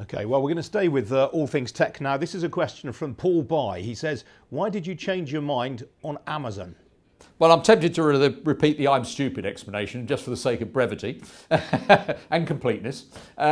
Okay, well, we're going to stay with all things tech now. This is a question from Paul By. He says, why did you change your mind on Amazon? Well, I'm tempted to repeat the I'm stupid explanation just for the sake of brevity and completeness.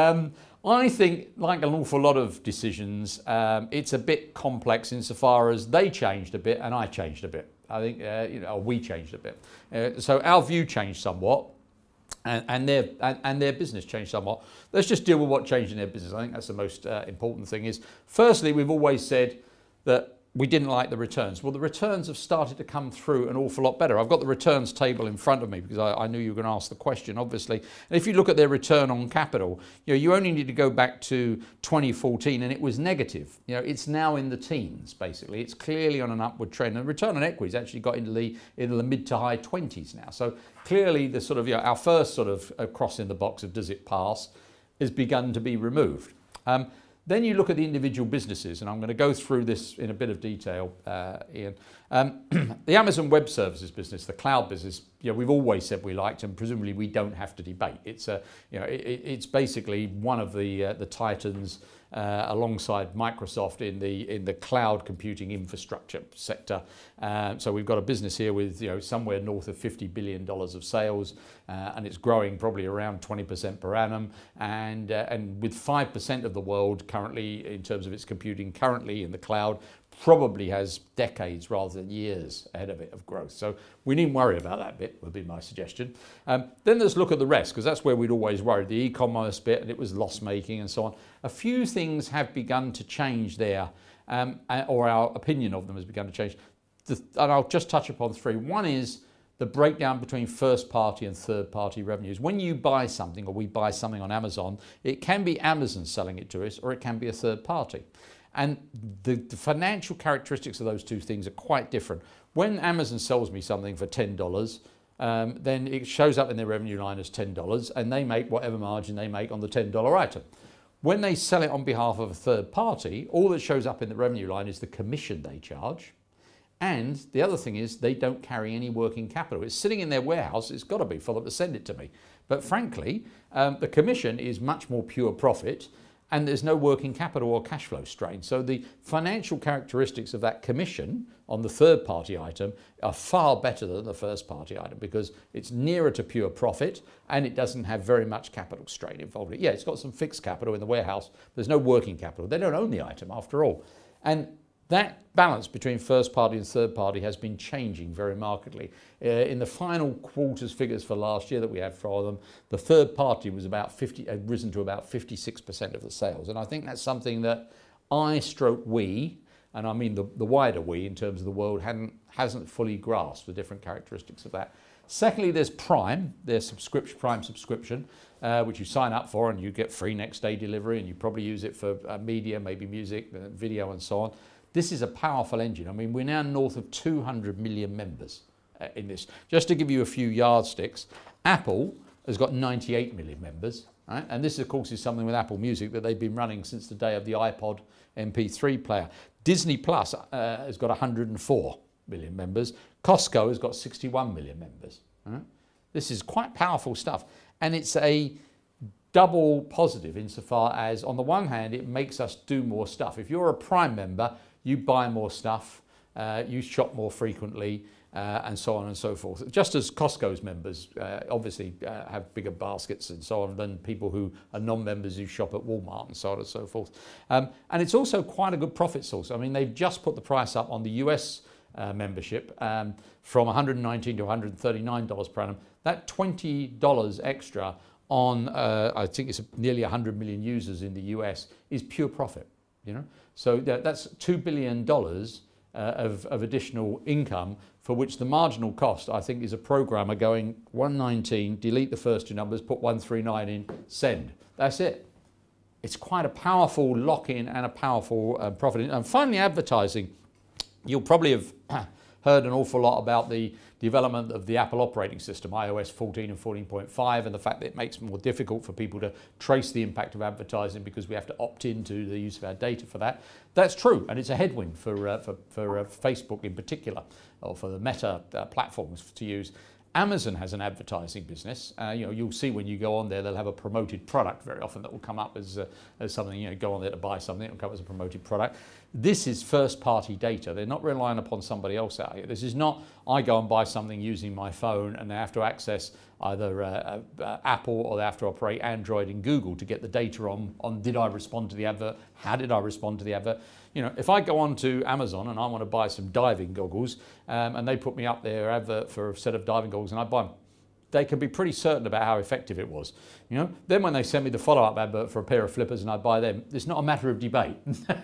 I think, like an awful lot of decisions, it's a bit complex insofar as they changed a bit and I changed a bit. I think, we changed a bit. So our view changed somewhat. And their business changed somewhat. Let's just deal with what changed in their business. I think that's the most important thing. Is firstly, we've always said that we didn't like the returns. Well, the returns have started to come through an awful lot better. I've got the returns table in front of me because I knew you were going to ask the question, obviously. And if you look at their return on capital, you only need to go back to 2014 and it was negative. It's now in the teens, basically. It's clearly on an upward trend. And return on equity has actually got into the mid to high 20s now. So clearly the sort of, our first sort of cross in the box of does it pass has begun to be removed. Then you look at the individual businesses, and I'm going to go through this in a bit of detail, Ian. The Amazon Web Services business, the cloud business, we've always said we liked, and presumably we don't have to debate. It's it's basically one of the titans alongside Microsoft in the cloud computing infrastructure sector. So we've got a business here with somewhere north of $50 billion of sales, and it's growing probably around 20% per annum, and with 5% of the world currently in terms of its computing currently in the cloud, probably has decades rather than years ahead of it of growth. So we needn't worry about that bit, would be my suggestion. Then let's look at the rest, because that's where we'd always worried, the e-commerce bit, and it was loss-making and so on. A few things have begun to change there, or our opinion of them has begun to change. And I'll just touch upon three. One is the breakdown between first-party and third-party revenues. When you buy something, or we buy something on Amazon, it can be Amazon selling it to us, or it can be a third party. And the financial characteristics of those two things are quite different. When Amazon sells me something for $10, then it shows up in their revenue line as $10, and they make whatever margin they make on the $10 item. When they sell it on behalf of a third party, all that shows up in the revenue line is the commission they charge. And the other thing is they don't carry any working capital. It's sitting in their warehouse. It's got to be for them to send it to me. But frankly, the commission is much more pure profit, and there's no working capital or cash flow strain. So the financial characteristics of that commission on the third party item are far better than the first party item because it's nearer to pure profit and it doesn't have very much capital strain involved. Yeah, it's got some fixed capital in the warehouse. There's no working capital. They don't own the item after all. And that balance between first party and third party has been changing very markedly. In the final quarter's figures for last year that we had for them, the third party was had risen to about 56% of the sales. And I think that's something that we, and I mean the wider we in terms of the world, hasn't fully grasped the different characteristics of that. Secondly, there's Prime, their Prime subscription, which you sign up for and you get free next day delivery, and you probably use it for media, maybe music, video and so on. This is a powerful engine. I mean, we're now north of 200 million members in this. Just to give you a few yardsticks, Apple has got 98 million members. Right? And this, of course, is something with Apple Music that they've been running since the day of the iPod MP3 player. Disney Plus has got 104 million members. Costco has got 61 million members. Right? This is quite powerful stuff. And it's a double positive insofar as, on the one hand, it makes us do more stuff. If you're a Prime member, you buy more stuff, you shop more frequently, and so on and so forth. Just as Costco's members obviously have bigger baskets and so on than people who are non-members who shop at Walmart and so on and so forth. And it's also quite a good profit source. I mean, they've just put the price up on the US membership from $119 to $139 per annum. That $20 extra on, I think it's nearly 100 million users in the US, is pure profit. So that's $2 billion of additional income, for which the marginal cost, I think, is a programmer going 119, delete the first two numbers, put 139 in, send. That's it. It's quite a powerful lock-in and a powerful profit. And finally, advertising. You'll probably have heard an awful lot about the development of the Apple operating system, iOS 14 and 14.5, and the fact that it makes it more difficult for people to trace the impact of advertising because we have to opt into the use of our data for that. That's true, and it's a headwind for Facebook in particular, or for the Meta platforms to use. Amazon has an advertising business. You'll see when you go on there, they'll have a promoted product very often that will come up as something, go on there to buy something, it'll come as a promoted product. This is first-party data. They're not relying upon somebody else out here. This is not, I go and buy something using my phone and they have to access either Apple or they have to operate Android and Google to get the data on did I respond to the advert, how did I respond to the advert. If I go on to Amazon and I want to buy some diving goggles and they put me up their advert for a set of diving goggles and I buy them, they can be pretty certain about how effective it was. Then when they send me the follow-up advert for a pair of flippers and I buy them, it's not a matter of debate.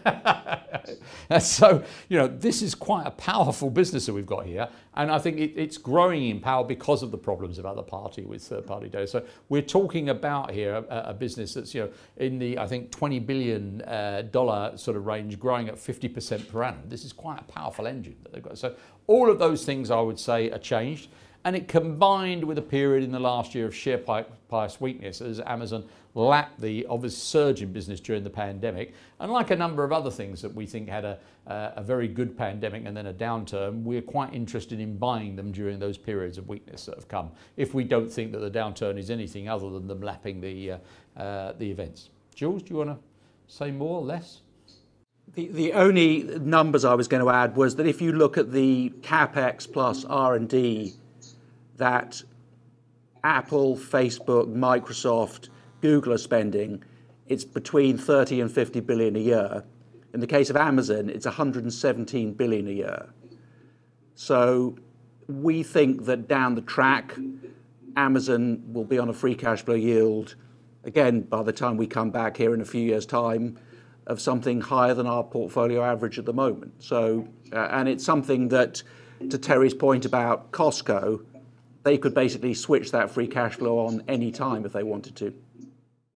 So, this is quite a powerful business that we've got here. And I think it's growing in power because of the problems of other party with third-party data. So we're talking about here a business that's, in the, I think, $20 billion sort of range, growing at 50% per annum. This is quite a powerful engine that they've got. So all of those things, I would say, are changed. And it combined with a period in the last year of share price weakness as Amazon lapped the obvious surge in business during the pandemic. And like a number of other things that we think had a very good pandemic and then a downturn, we're quite interested in buying them during those periods of weakness that have come, if we don't think that the downturn is anything other than them lapping the events. Jules, do you want to say more or less? The only numbers I was going to add was that if you look at the CapEx plus R&D that Apple, Facebook, Microsoft, Google are spending, it's between 30 and 50 billion a year. In the case of Amazon, it's 117 billion a year. So we think that down the track, Amazon will be on a free cash flow yield, again, by the time we come back here in a few years' time, of something higher than our portfolio average at the moment. So, and it's something that, to Terry's point about Costco, they could basically switch that free cash flow on any time if they wanted to.